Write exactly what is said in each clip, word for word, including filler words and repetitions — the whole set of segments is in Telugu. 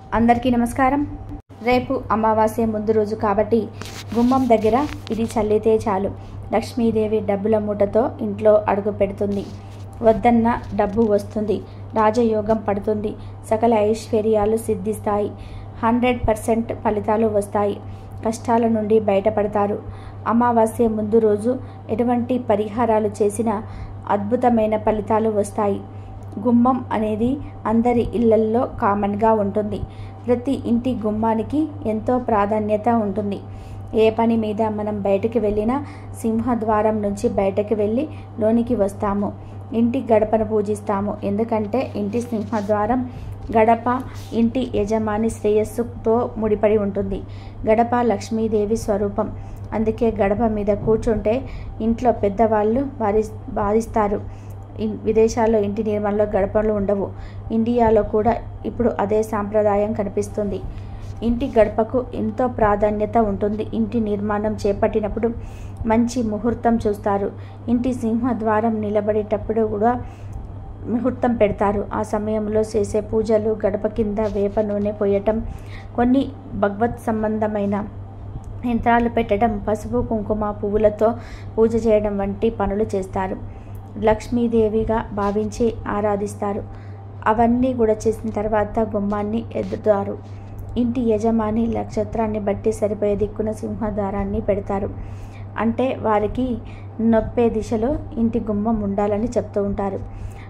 అందరికీ నమస్కారం. రేపు అమావాస్య ముందు రోజు కాబట్టి గుమ్మం దగ్గర ఇది చల్లితే చాలు లక్ష్మీదేవి డబ్బుల మూటతో ఇంట్లో అడుగు పెడుతుంది. వద్దన్న డబ్బు వస్తుంది, రాజయోగం పడుతుంది, సకల ఐశ్వర్యాలు సిద్ధిస్తాయి, హండ్రెడ్ పర్సెంట్ ఫలితాలు వస్తాయి, కష్టాల నుండి బయటపడతారు. అమావాస్య ముందు రోజు ఎటువంటి పరిహారాలు చేసినా అద్భుతమైన ఫలితాలు వస్తాయి. గుమ్మం అనేది అందరి ఇళ్లల్లో కామన్గా ఉంటుంది. ప్రతి ఇంటి గుమ్మానికి ఎంతో ప్రాధాన్యత ఉంటుంది. ఏ పని మీద మనం బయటకు వెళ్ళినా సింహద్వారం నుంచి బయటకు వెళ్ళి లోనికి వస్తాము. ఇంటి గడపను పూజిస్తాము. ఎందుకంటే ఇంటి సింహద్వారం గడప ఇంటి యజమాని శ్రేయస్సుతో ముడిపడి ఉంటుంది. గడప లక్ష్మీదేవి స్వరూపం. అందుకే గడప మీద కూర్చుంటే ఇంట్లో పెద్దవాళ్ళు బాధి బాధిస్తారు. విదేశాల్లో ఇంటి నిర్మాణంలో గడపలు ఉండవు. ఇండియాలో కూడా ఇప్పుడు అదే సాంప్రదాయం కనిపిస్తుంది. ఇంటి గడపకు ఎంతో ప్రాధాన్యత ఉంటుంది. ఇంటి నిర్మాణం చేపట్టినప్పుడు మంచి ముహూర్తం చూస్తారు. ఇంటి సింహద్వారం నిలబడేటప్పుడు కూడా ముహూర్తం పెడతారు. ఆ సమయంలో చేసే పూజలు గడప కింద వేప నూనె పోయటం, కొన్ని భగవత్ సంబంధమైన యంత్రాలు పెట్టడం, పసుపు కుంకుమ పువ్వులతో పూజ చేయడం వంటి పనులు చేస్తారు. లక్ష్మీదేవిగా భావించి ఆరాధిస్తారు. అవన్నీ కూడా చేసిన తర్వాత గుమ్మాన్ని ఎద్దుతారు. ఇంటి యజమాని నక్షత్రాన్ని బట్టి సరిపోయే దిక్కున సింహద్వారాన్ని పెడతారు. అంటే వారికి నొప్పే దిశలో ఇంటి గుమ్మం ఉండాలని చెప్తూ ఉంటారు.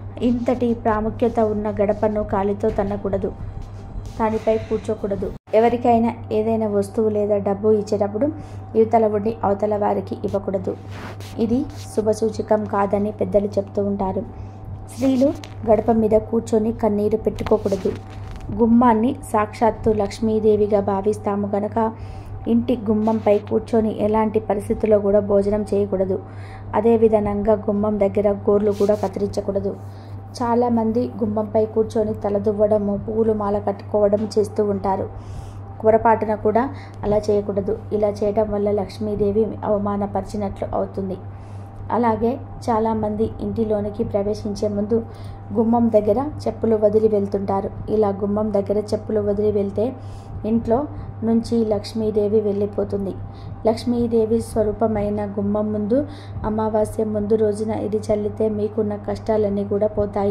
ఇంతటి ప్రాముఖ్యత ఉన్న గడపను కాలితో తన్నకూడదు, దానిపై కూర్చోకూడదు. ఎవరికైనా ఏదైనా వస్తువు లేదా డబ్బు ఇచ్చేటప్పుడు యువతల ఉండి అవతల వారికి ఇవ్వకూడదు. ఇది శుభసూచకం కాదని పెద్దలు చెప్తూ ఉంటారు. స్త్రీలు గడప మీద కూర్చొని కన్నీరు పెట్టుకోకూడదు. గుమ్మాన్ని సాక్షాత్తు లక్ష్మీదేవిగా భావిస్తాము కనుక ఇంటి గుమ్మంపై కూర్చొని ఎలాంటి పరిస్థితుల్లో కూడా భోజనం చేయకూడదు. అదేవిధంగా గుమ్మం దగ్గర గోర్లు కూడా కత్తిరించకూడదు. చాలామంది గుమ్మంపై కూర్చొని తలదువ్వడము, పువ్వులు మాల కట్టుకోవడం చేస్తూ ఉంటారు. పొరపాటున కూడా అలా చేయకూడదు. ఇలా చేయడం వల్ల లక్ష్మీదేవి అవమానపరిచినట్లు అవుతుంది. అలాగే చాలామంది ఇంటిలోనికి ప్రవేశించే ముందు గుమ్మం దగ్గర చెప్పులు వదిలి వెళ్తుంటారు. ఇలా గుమ్మం దగ్గర చెప్పులు వదిలి వెళ్తే ఇంట్లో నుంచి లక్ష్మీదేవి వెళ్ళిపోతుంది. లక్ష్మీదేవి స్వరూపమైన గుమ్మం ముందు అమావాస్య ముందు రోజున ఇది చల్లితే మీకున్న కష్టాలన్నీ కూడా పోతాయి.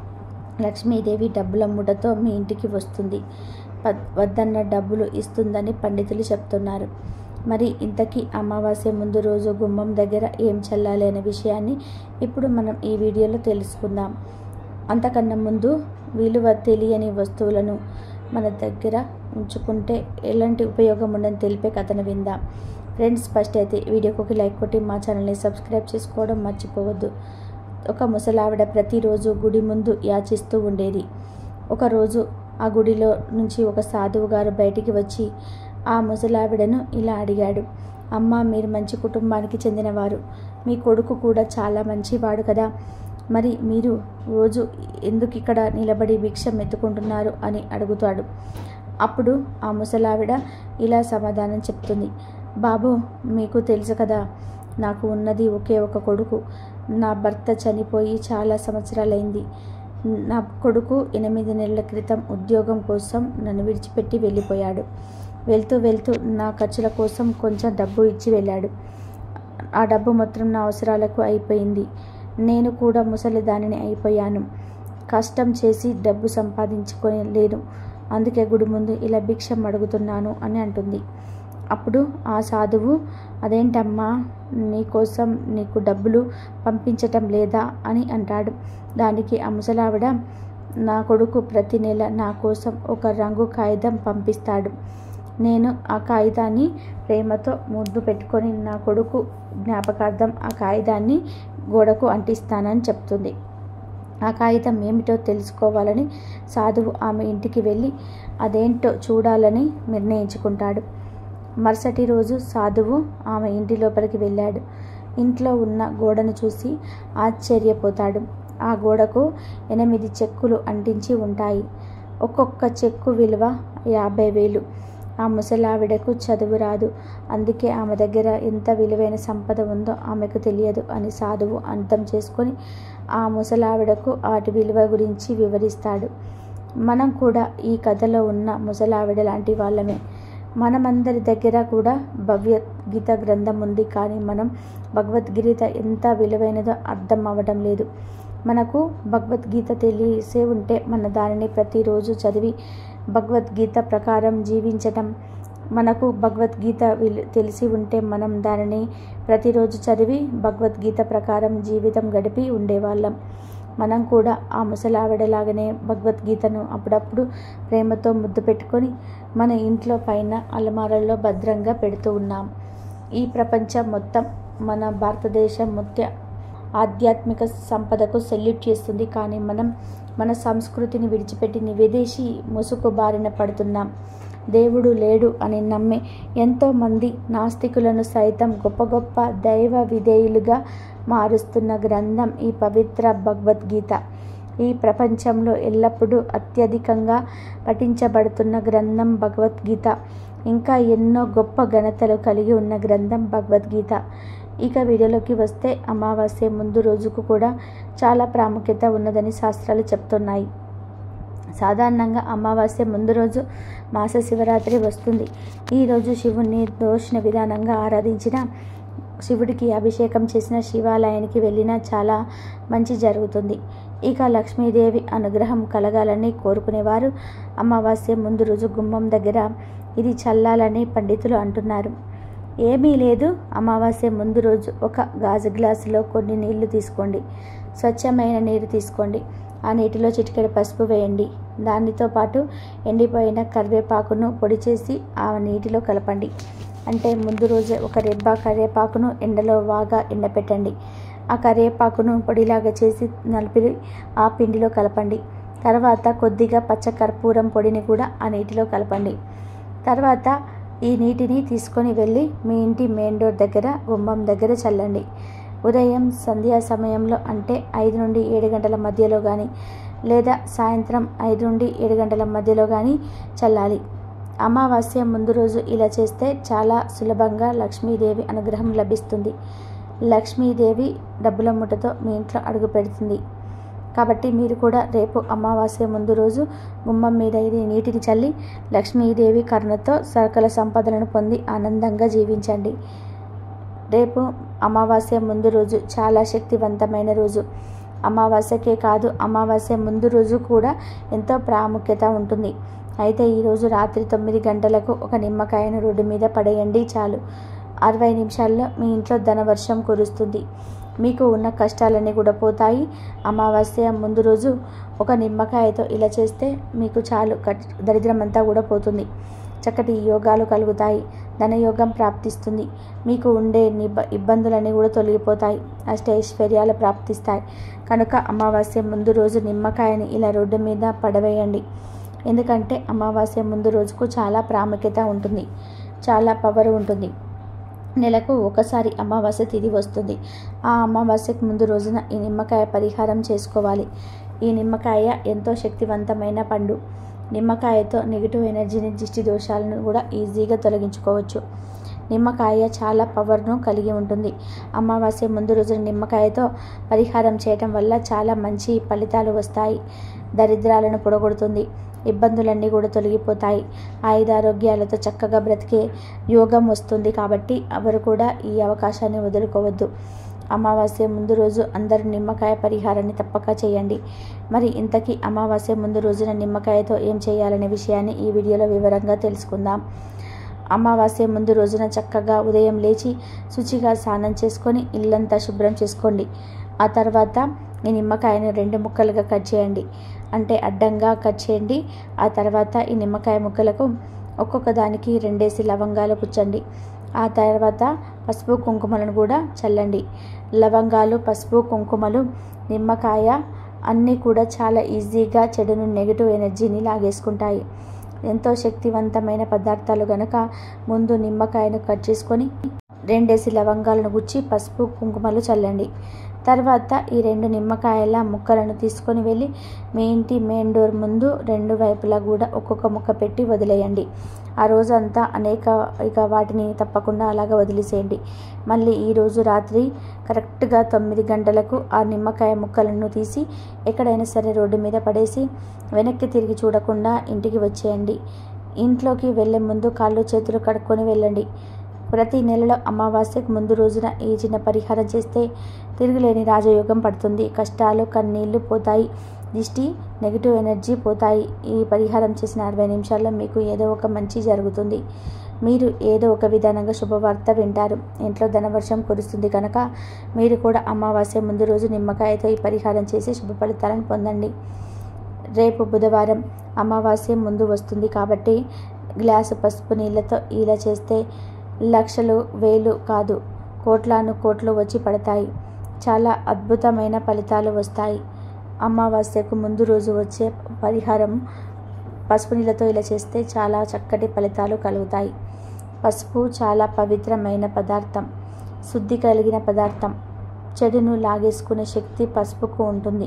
లక్ష్మీదేవి డబ్బుల మూటతో మీ ఇంటికి వస్తుంది. వద్దన్న డబ్బులు ఇస్తుందని పండితులు చెప్తున్నారు. మరి ఇంతకీ అమావాస్య ముందు రోజు గుమ్మం దగ్గర ఏం చల్లాలి అనే విషయాన్ని ఇప్పుడు మనం ఈ వీడియోలో తెలుసుకుందాం. అంతకన్నా ముందు విలువ తెలియని వస్తువులను మన దగ్గర ఉంచుకుంటే ఎలాంటి ఉపయోగం ఉందని తెలిపే కథను విందాం. ఫ్రెండ్స్, ఫస్ట్ అయితే వీడియోకి ఒక లైక్ కొట్టి మా ఛానల్ని సబ్స్క్రైబ్ చేసుకోవడం మర్చిపోవద్దు. ఒక ముసలావిడ ప్రతిరోజు గుడి ముందు యాచిస్తూ ఉండేది. ఒకరోజు ఆ గుడిలో నుంచి ఒక సాధువు గారు బయటికి వచ్చి ఆ ముసలావిడను ఇలా అడిగాడు. అమ్మ, మీరు మంచి కుటుంబానికి చెందినవారు. మీ కొడుకు కూడా చాలా మంచివాడు కదా. మరి మీరు రోజు ఎందుకు ఇక్కడ నిలబడి భిక్షం ఎత్తుకుంటున్నారు అని అడుగుతాడు. అప్పుడు ఆ ముసలావిడ ఇలా సమాధానం చెప్తుంది. బాబు, మీకు తెలుసు కదా, నాకు ఉన్నది ఒకే ఒక కొడుకు. నా భర్త చనిపోయి చాలా సంవత్సరాలైంది. నా కొడుకు ఎనిమిది నెలల క్రితం ఉద్యోగం కోసం నన్ను విడిచిపెట్టి వెళ్ళిపోయాడు. వెళ్తూ వెళ్తూ నా ఖర్చుల కోసం కొంచెం డబ్బు ఇచ్చి వెళ్ళాడు. ఆ డబ్బు మొత్తం నా అవసరాలకు అయిపోయింది. నేను కూడా ముసలిదానిని అయిపోయాను. కష్టం చేసి డబ్బు సంపాదించుకొని లేను. అందుకే గుడి ముందు ఇలా భిక్షం అడుగుతున్నాను అని అంటుంది. అప్పుడు ఆ సాధువు, అదేంటమ్మా, నీకోసం నీకు డబ్బులు పంపించటం లేదా అని అంటాడు. దానికి ఆ ముసలావిడ, నా కొడుకు ప్రతి నెల నా కోసం ఒక రంగు కాగితం పంపిస్తాడు. నేను ఆ కాగితాన్ని ప్రేమతో ముద్దు పెట్టుకొని నా కొడుకు జ్ఞాపకార్థం ఆ కాగితాన్ని గోడకు అంటిస్తానని చెప్తుంది. ఆ కాగితం ఏమిటో తెలుసుకోవాలని సాధువు ఆమె ఇంటికి వెళ్ళి అదేంటో చూడాలని నిర్ణయించుకుంటాడు. మరుసటి రోజు సాధువు ఆమె ఇంటి లోపలికి వెళ్ళాడు. ఇంట్లో ఉన్న గోడను చూసి ఆశ్చర్యపోతాడు. ఆ గోడకు ఎనిమిది చెక్కులు అంటించి ఉంటాయి. ఒక్కొక్క చెక్కు విలువ యాభై వేలు. ఆ ముసలావిడకు చదువు రాదు. అందుకే ఆమె దగ్గర ఎంత విలువైన సంపద ఉందో ఆమెకు తెలియదు అని సాధువు అర్థం చేసుకొని ఆ ముసలావిడకు వాటి విలువ గురించి వివరిస్తాడు. మనం కూడా ఈ కథలో ఉన్న ముసలావిడ లాంటి వాళ్ళమే. మనమందరి దగ్గర కూడా భగవద్గీత గ్రంథం ఉంది, కానీ మనం భగవద్గీత ఎంత విలువైనదో అర్థం అవ్వడం లేదు. మనకు భగవద్గీత తెలిసే ఉంటే మన దానిని ప్రతిరోజు చదివి భగవద్గీత ప్రకారం జీవించటం, మనకు భగవద్గీత తెలిసి ఉంటే మనం దానిని ప్రతిరోజు చదివి భగవద్గీత ప్రకారం జీవితం గడిపి ఉండేవాళ్ళం. మనం కూడా ఆ ముసలావిడలాగానే భగవద్గీతను అప్పుడప్పుడు ప్రేమతో ముద్దు పెట్టుకొని మన ఇంట్లో పైన అలమారల్లో భద్రంగా పెడుతూ ఉన్నాం. ఈ ప్రపంచం మొత్తం మన భారతదేశం ముఖ్య ఆధ్యాత్మిక సంపదకు సెల్యూట్ చేస్తుంది, కానీ మనం మన సంస్కృతిని విడిచిపెట్టి విదేశీ ముసుగు బారిన పడుతున్నాం. దేవుడు లేడు అని నమ్మే ఎంతోమంది నాస్తికులను సైతం గొప్ప గొప్ప దైవ విధేయులుగా మారుస్తున్న గ్రంథం ఈ పవిత్ర భగవద్గీత. ఈ ప్రపంచంలో ఎల్లప్పుడూ అత్యధికంగా పఠించబడుతున్న గ్రంథం భగవద్గీత. ఇంకా ఎన్నో గొప్ప ఘనతలు కలిగి ఉన్న గ్రంథం భగవద్గీత. ఇక వీడియోలోకి వస్తే, అమావాస్య ముందు రోజుకు కూడా చాలా ప్రాముఖ్యత ఉన్నదని శాస్త్రాలు చెప్తున్నాయి. సాధారణంగా అమావాస్య ముందు రోజు మాస శివరాత్రి వస్తుంది. ఈరోజు శివుణ్ణి దోషణ విధానంగా ఆరాధించిన, శివుడికి అభిషేకం చేసిన, శివాలయానికి వెళ్ళినా చాలా మంచి జరుగుతుంది. ఇక లక్ష్మీదేవి అనుగ్రహం కలగాలని కోరుకునేవారు అమావాస్య ముందు రోజు గుమ్మం దగ్గర ఇది చల్లాలని పండితులు అంటున్నారు. ఏమీ లేదు, అమావాస్య ముందు రోజు ఒక గాజు గ్లాసులో కొన్ని నీళ్లు తీసుకోండి. స్వచ్ఛమైన నీరు తీసుకోండి. ఆ నీటిలో చిటికెడు పసుపు వేయండి. దానితో పాటు ఎండిపోయిన కరివేపాకును పొడి చేసి ఆ నీటిలో కలపండి. అంటే ముందు రోజే ఒక రెబ్బ కరివేపాకును ఎండలో బాగా ఎండపెట్టండి. ఆ కరివేపాకును పొడిలాగా చేసి నలిపి ఆ పిండిలో కలపండి. తర్వాత కొద్దిగా పచ్చ కర్పూరం పొడిని కూడా ఆ నీటిలో కలపండి. తర్వాత ఈ నీటిని తీసుకొని వెళ్ళి మీ ఇంటి మెయిన్ డోర్ దగ్గర, గుమ్మం దగ్గర చల్లండి. ఉదయం సంధ్యా సమయంలో, అంటే ఐదు నుండి ఏడు గంటల మధ్యలో కానీ, లేదా సాయంత్రం ఐదు నుండి ఏడు గంటల మధ్యలో కానీ చల్లాలి. అమావాస్య ముందు రోజు ఇలా చేస్తే చాలా సులభంగా లక్ష్మీదేవి అనుగ్రహం లభిస్తుంది. లక్ష్మీదేవి డబ్బుల మూటతో మీ ఇంట్లో అడుగు పెడుతుంది. కాబట్టి మీరు కూడా రేపు అమావాస్య ముందు రోజు గుమ్మం మీద ఇది నీటిని చల్లి లక్ష్మీదేవి కరుణతో సకల సంపదలను పొంది ఆనందంగా జీవించండి. రేపు అమావాస్య ముందు రోజు చాలా శక్తివంతమైన రోజు. అమావాస్యకే కాదు, అమావాస్య ముందు రోజు కూడా ఎంతో ప్రాముఖ్యత ఉంటుంది. అయితే ఈరోజు రాత్రి తొమ్మిది గంటలకు ఒక నిమ్మకాయను రోడ్డు మీద పడేయండి చాలు. అరవై నిమిషాల్లో మీ ఇంట్లో ధనవర్షం కురుస్తుంది. మీకు ఉన్న కష్టాలన్నీ కూడా పోతాయి. అమావాస్య ముందు రోజు ఒక నిమ్మకాయతో ఇలా చేస్తే మీకు చాలు, దరిద్రం అంతా కూడా పోతుంది. చక్కటి యోగాలు కలుగుతాయి. ధనయోగం ప్రాప్తిస్తుంది. మీకు ఉండే నిబ ఇబ్బందులన్నీ కూడా తొలగిపోతాయి. అష్టైశ్వర్యాలు ప్రాప్తిస్తాయి. కనుక అమావాస్య ముందు రోజు నిమ్మకాయని ఇలా రోడ్డు మీద పడవేయండి. ఎందుకంటే అమావాస్య ముందు రోజుకు చాలా ప్రాముఖ్యత ఉంటుంది, చాలా పవర్ ఉంటుంది. నెలకు ఒకసారి అమావాస్య తిథి వస్తుంది. ఆ అమావాస్యకు ముందు రోజున ఈ నిమ్మకాయ పరిహారం చేసుకోవాలి. ఈ నిమ్మకాయ ఎంతో శక్తివంతమైన పండు. నిమ్మకాయతో నెగిటివ్ ఎనర్జీని, దిష్టి దోషాలను కూడా ఈజీగా తొలగించుకోవచ్చు. నిమ్మకాయ చాలా పవర్ను కలిగి ఉంటుంది. అమావాస్య ముందు రోజున నిమ్మకాయతో పరిహారం చేయటం వల్ల చాలా మంచి ఫలితాలు వస్తాయి. దరిద్రాలను పొడగొడుతుంది. ఇబ్బందులన్నీ కూడా తొలగిపోతాయి. ఆయుధారోగ్యాలతో చక్కగా బ్రతికే యోగం వస్తుంది. కాబట్టి ఎవరు కూడా ఈ అవకాశాన్ని వదులుకోవద్దు. అమావాస్య ముందు రోజు అందరూ నిమ్మకాయ పరిహారాన్ని తప్పక చేయండి. మరి ఇంతకీ అమావాస్య ముందు రోజున నిమ్మకాయతో ఏం చేయాలనే విషయాన్ని ఈ వీడియోలో వివరంగా తెలుసుకుందాం. అమావాస్య ముందు రోజున చక్కగా ఉదయం లేచి శుచిగా స్నానం చేసుకొని ఇల్లంతా శుభ్రం చేసుకోండి. ఆ తర్వాత ఈ నిమ్మకాయను రెండు ముక్కలుగా కట్ చేయండి. అంటే అడ్డంగా కట్ చేయండి. ఆ తర్వాత ఈ నిమ్మకాయ ముక్కలకు ఒక్కొక్క దానికి రెండేసి లవంగాలు కుచ్చండి. ఆ తర్వాత పసుపు కుంకుమలను కూడా చల్లండి. లవంగాలు, పసుపు, కుంకుమలు, నిమ్మకాయ అన్నీ కూడా చాలా ఈజీగా చెడును, నెగిటివ్ ఎనర్జీని లాగేసుకుంటాయి. ఎంతో శక్తివంతమైన పదార్థాలు గనక ముందు నిమ్మకాయను కట్ చేసుకొని రెండేసి లవంగాలను గుచ్చి పసుపు కుంకుమలు చల్లండి. తర్వాత ఈ రెండు నిమ్మకాయల ముక్కలను తీసుకొని వెళ్ళి మీ ఇంటి మెయిన్ డోర్ ముందు రెండు వైపులా కూడా ఒక్కొక్క ముక్క పెట్టి వదిలేయండి. ఆ రోజంతా అనేక ఇక వాటిని తప్పకుండా అలాగ వదిలేసేయండి. మళ్ళీ ఈరోజు రాత్రి కరెక్ట్గా తొమ్మిది గంటలకు ఆ నిమ్మకాయ ముక్కలను తీసి ఎక్కడైనా సరే రోడ్డు మీద పడేసి వెనక్కి తిరిగి చూడకుండా ఇంటికి వచ్చేయండి. ఇంట్లోకి వెళ్ళే ముందు కాళ్ళు చేతులు కడుక్కొని వెళ్ళండి. ప్రతి నెలలో అమావాస్యకు ముందు రోజున ఈ చిన్న పరిహారం చేస్తే తిరుగులేని రాజయోగం పడుతుంది. కష్టాలు కన్నీళ్లు పోతాయి. దిష్టి నెగిటివ్ ఎనర్జీ పోతాయి. ఈ పరిహారం చేసిన అరవై నిమిషాల్లో మీకు ఏదో ఒక మంచి జరుగుతుంది. మీరు ఏదో ఒక విధానంగా శుభవార్త వింటారు. ఇంట్లో ధనవర్షం కురుస్తుంది కనుక మీరు కూడా అమావాస్య ముందు రోజు నిమ్మకాయతో ఈ పరిహారం చేసి శుభ ఫలితాలను పొందండి. రేపు బుధవారం అమావాస్య ముందు వస్తుంది కాబట్టి గ్లాసు పసుపు నీళ్ళతో ఇలా చేస్తే లక్షలు వేలు కాదు కోట్లాను కోట్లు వచ్చి పడతాయి. చాలా అద్భుతమైన ఫలితాలు వస్తాయి. అమావాస్యకు ముందు రోజు వచ్చే పరిహారం పసుపు నీళ్ళతో ఇలా చేస్తే చాలా చక్కటి ఫలితాలు కలుగుతాయి. పసుపు చాలా పవిత్రమైన పదార్థం, శుద్ధి కలిగిన పదార్థం. చెడును లాగేసుకునే శక్తి పసుపుకు ఉంటుంది.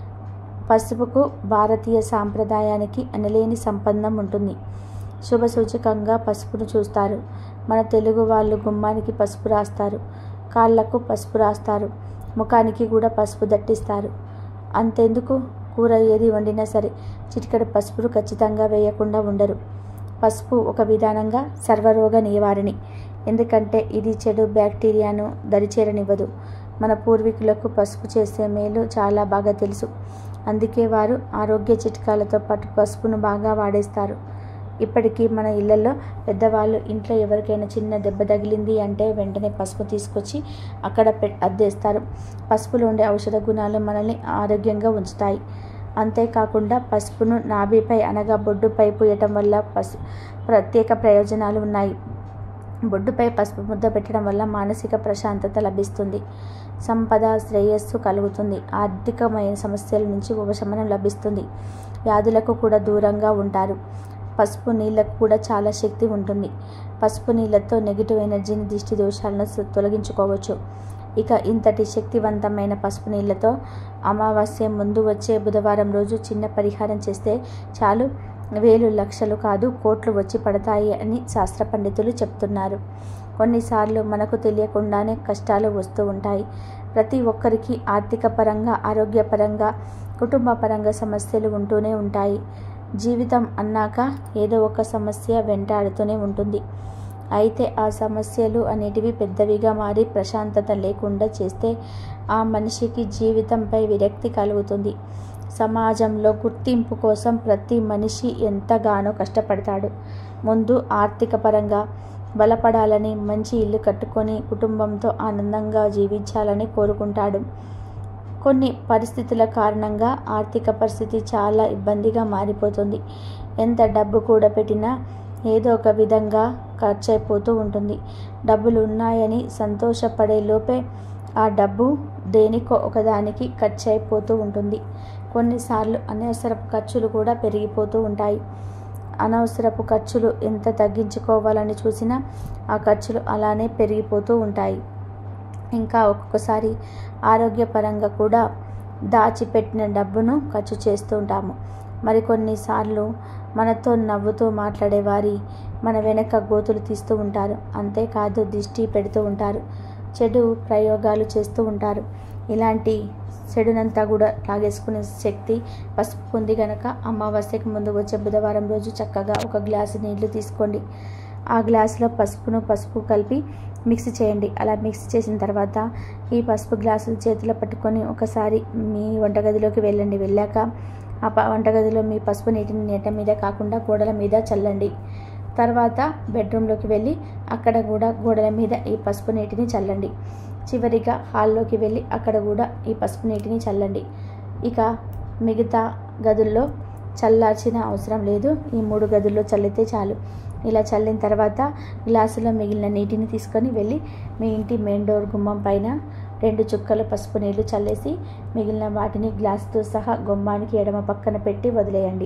పసుపుకు భారతీయ సాంప్రదాయానికి అనలేని సంబంధం ఉంటుంది. శుభ సూచకంగా పసుపును చూస్తారు. మన తెలుగు వాళ్ళు గుమ్మానికి పసుపు రాస్తారు, కాళ్ళకు పసుపు రాస్తారు, ముఖానికి కూడా పసుపు దట్టిస్తారు. అంతెందుకు, కూర ఏది వండినా సరే చిటికెడు పసుపును ఖచ్చితంగా వేయకుండా ఉండరు. పసుపు ఒక విధానంగా సర్వరోగ నివారణి. ఎందుకంటే ఇది చెడు బ్యాక్టీరియాను దరిచేరనివ్వదు. మన పూర్వీకులకు పసుపు చేసే మేలు చాలా బాగా తెలుసు. అందుకే వారు ఆరోగ్య చిట్కాలతో పాటు పసుపును బాగా వాడేస్తారు. ఇప్పటికీ మన ఇళ్లలో పెద్దవాళ్ళు ఇంట్లో ఎవరికైనా చిన్న దెబ్బ తగిలింది అంటే వెంటనే పసుపు తీసుకొచ్చి అక్కడ పె అద్దేస్తారు. పసుపులో ఉండే ఔషధ గుణాలు మనల్ని ఆరోగ్యంగా ఉంచుతాయి. అంతేకాకుండా పసుపును నాభిపై అనగా బొడ్డుపై పూయటం వల్ల పసు ప్రత్యేక ప్రయోజనాలు ఉన్నాయి. బొడ్డుపై పసుపు ముద్ద పెట్టడం వల్ల మానసిక ప్రశాంతత లభిస్తుంది. సంపద శ్రేయస్సు కలుగుతుంది. ఆర్థికమైన సమస్యల నుంచి ఉపశమనం లభిస్తుంది. వ్యాధులకు కూడా దూరంగా ఉంటారు. పసుపు నీళ్ళకు కూడా చాలా శక్తి ఉంటుంది. పసుపు నీళ్ళతో నెగిటివ్ ఎనర్జీని దిష్టి దోషాలను తొలగించుకోవచ్చు. ఇక ఇంతటి శక్తివంతమైన పసుపు నీళ్ళతో అమావాస్య ముందు వచ్చే బుధవారం రోజు చిన్న పరిహారం చేస్తే చాలు వేలు లక్షలు కాదు కోట్లు వచ్చి పడతాయి అని శాస్త్ర పండితులు చెప్తున్నారు. కొన్నిసార్లు మనకు తెలియకుండానే కష్టాలు వస్తూ ఉంటాయి. ప్రతి ఒక్కరికి ఆర్థిక పరంగా, ఆరోగ్యపరంగా, కుటుంబ పరంగా సమస్యలు ఉంటూనే ఉంటాయి. జీవితం అన్నాక ఏదో ఒక సమస్య వెంటాడుతూనే ఉంటుంది. అయితే ఆ సమస్యలు అనేటివి పెద్దవిగా మారి ప్రశాంతత లేకుండా చేస్తే ఆ మనిషికి జీవితంపై విరక్తి కలుగుతుంది. సమాజంలో గుర్తింపు కోసం ప్రతి మనిషి ఎంతగానో కష్టపడతాడు. ముందు ఆర్థిక పరంగా బలపడాలని, మంచి ఇల్లు కట్టుకొని కుటుంబంతో ఆనందంగా జీవించాలని కోరుకుంటాడు. కొన్ని పరిస్థితుల కారణంగా ఆర్థిక పరిస్థితి చాలా ఇబ్బందిగా మారిపోతుంది. ఎంత డబ్బు కూడా పెట్టినా ఏదో ఒక విధంగా ఖర్చు అయిపోతూ ఉంటుంది. డబ్బులు ఉన్నాయని సంతోషపడే లోపే ఆ డబ్బు దేనికో ఒకదానికి ఖర్చు అయిపోతూ ఉంటుంది. కొన్నిసార్లు అనవసరపు ఖర్చులు కూడా పెరిగిపోతూ ఉంటాయి. అనవసరపు ఖర్చులు ఎంత తగ్గించుకోవాలని చూసినా ఆ ఖర్చులు అలానే పెరిగిపోతూ ఉంటాయి. ఇంకా ఒక్కొక్కసారి ఆరోగ్యపరంగా కూడా దాచిపెట్టిన డబ్బును ఖర్చు చేస్తూ ఉంటాము. మరికొన్నిసార్లు మనతో నవ్వుతూ మాట్లాడేవారి మన వెనక గోతులు తీస్తూ ఉంటారు. అంతేకాదు దిష్టి పెడుతూ ఉంటారు, చెడు ప్రయోగాలు చేస్తూ ఉంటారు. ఇలాంటి చెడునంతా కూడా లాగేసుకునే శక్తి పసుపు ఉంది కనుక అమావాస్యకు ముందు వచ్చే బుధవారం రోజు చక్కగా ఒక గ్లాసు నీళ్లు తీసుకోండి. ఆ గ్లాసులో పసుపును పసుపు కలిపి మిక్స్ చేయండి. అలా మిక్స్ చేసిన తర్వాత ఈ పసుపు గ్లాసులు చేతిలో పట్టుకొని ఒకసారి మీ వంటగదిలోకి వెళ్ళండి. వెళ్ళాక ఆ వంటగదిలో మీ పసుపు నీటిని నీట మీద కాకుండా గోడల మీద చల్లండి. తర్వాత బెడ్రూమ్లోకి వెళ్ళి అక్కడ కూడా గోడల మీద ఈ పసుపు నీటిని చల్లండి. చివరిగా హాల్లోకి వెళ్ళి అక్కడ కూడా ఈ పసుపు నీటిని చల్లండి. ఇక మిగతా గదుల్లో చల్లార్చిన అవసరం లేదు. ఈ మూడు గదుల్లో చల్లితే చాలు. ఇలా చల్లిన తర్వాత గ్లాసులో మిగిలిన నీటిని తీసుకొని వెళ్ళి మీ ఇంటి మెయిన్ డోర్ గుమ్మం పైన రెండు చుక్కలు పసుపు నీళ్లు చల్లేసి మిగిలిన వాటిని గ్లాసుతో సహా గుమ్మానికి ఎడమ పక్కన పెట్టి వదిలేయండి.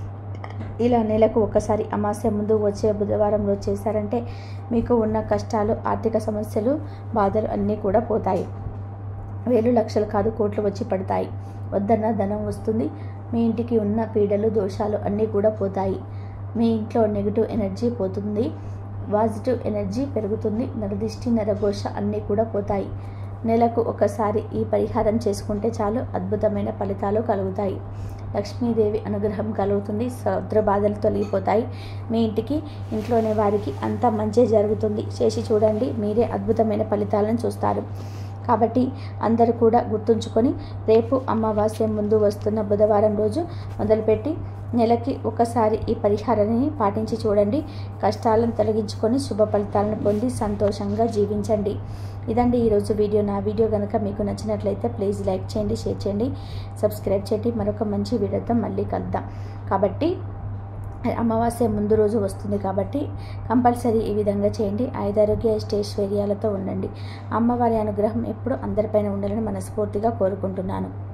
ఇలా నెలకు ఒకసారి అమావాస్య ముందు వచ్చే బుధవారం రోజు చేశారంటే మీకు ఉన్న కష్టాలు, ఆర్థిక సమస్యలు, బాధలు అన్నీ కూడా పోతాయి. వేలు లక్షలు కాదు కోట్లు వచ్చి పడతాయి. వద్దన్న ధనం వస్తుంది. మీ ఇంటికి ఉన్న పీడలు దోషాలు అన్నీ కూడా పోతాయి. మీ ఇంట్లో నెగిటివ్ ఎనర్జీ పోతుంది, పాజిటివ్ ఎనర్జీ పెరుగుతుంది. నరదిష్టి నరఘోష అన్నీ కూడా పోతాయి. నెలకు ఒకసారి ఈ పరిహారం చేసుకుంటే చాలు అద్భుతమైన ఫలితాలు కలుగుతాయి. లక్ష్మీదేవి అనుగ్రహం కలుగుతుంది. సముద్ర బాధలు తొలగిపోతాయి. మీ ఇంటికి ఇంట్లోనే వారికి అంతా మంచి జరుగుతుంది. చేసి చూడండి, మీరే అద్భుతమైన ఫలితాలను చూస్తారు. కాబట్టి అందరూ కూడా గుర్తుంచుకొని రేపు అమావాస్య ముందు వస్తున్న బుధవారం రోజు మొదలుపెట్టి నెలకి ఒకసారి ఈ పరిహారాన్ని పాటించి చూడండి. కష్టాలను తొలగించుకొని శుభ ఫలితాలను పొంది సంతోషంగా జీవించండి. ఇదండి ఈరోజు వీడియో. నా వీడియో కనుక మీకు నచ్చినట్లయితే ప్లీజ్ లైక్ చేయండి, షేర్ చేయండి, సబ్స్క్రైబ్ చేయండి. మరొక మంచి వీడియోతో మళ్ళీ కలుద్దాం. కాబట్టి అమావాస్య ముందు రోజు వస్తుంది కాబట్టి కంపల్సరీ ఈ విధంగా చేయండి. ఆయురారోగ్య అష్టైశ్వర్యాలతో ఉండండి. అమ్మవారి అనుగ్రహం ఎప్పుడు అందరిపైన ఉండాలని మనస్ఫూర్తిగా కోరుకుంటున్నాను.